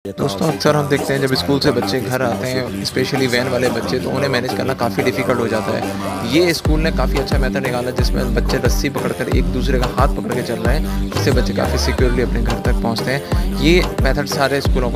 दोस्तों अक्सर हम देखते हैं जब स्कूल से बच्चे घर आते हैं, स्पेशली वैन वाले बच्चे, तो उन्हें मैनेज करना काफ़ी डिफ़िकल्ट हो जाता है। ये स्कूल ने काफ़ी अच्छा मेथड निकाला जिसमें बच्चे रस्सी पकड़कर एक दूसरे का हाथ पकड़ के चल रहे हैं, जिससे बच्चे काफ़ी सिक्योरली अपने घर तक पहुँचते हैं। ये मेथड सारे स्कूलों को